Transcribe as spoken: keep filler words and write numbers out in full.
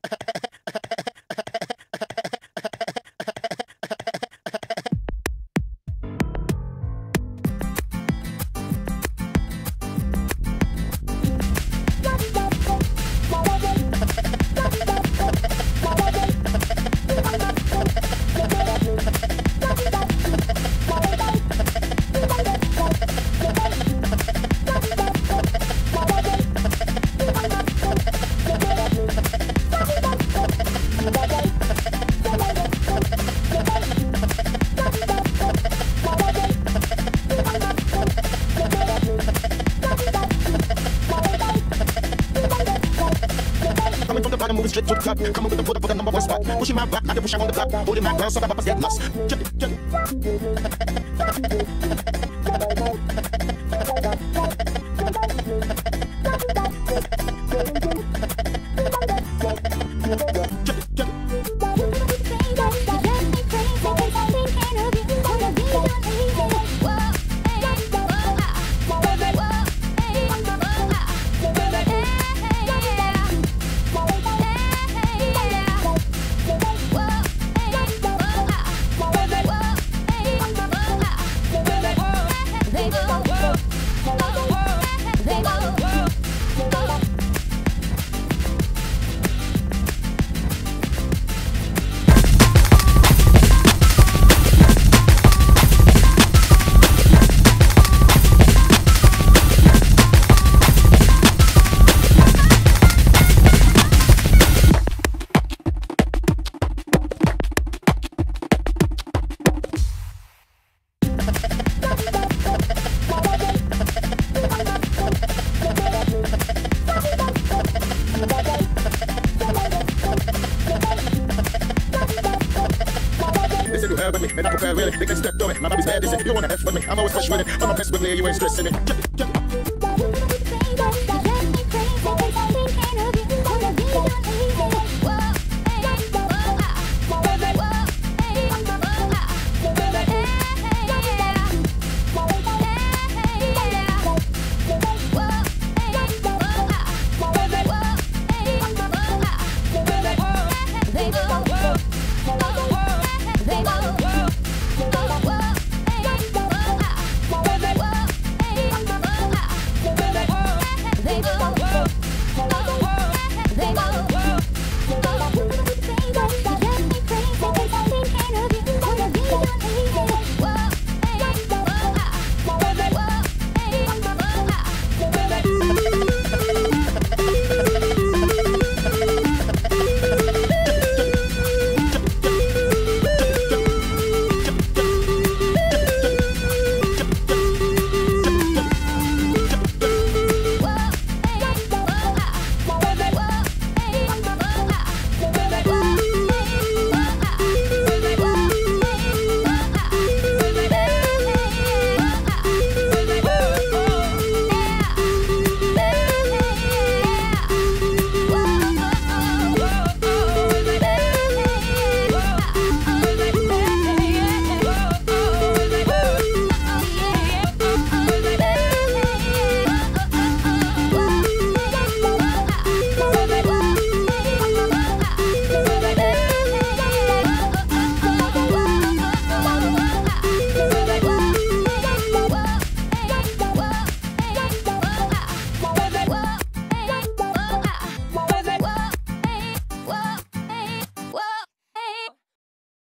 Moving straight to the top, coming with the put up for the number one spot. Pushing my back, I can push on the block. Holding my ground, so my papa's get lost. Check it, check it. With me, and I prepare really. They can step through it. My body's bad, is it? You wanna F with me? I'm always fresh with it. I'm a best with me, you ain't stressing it.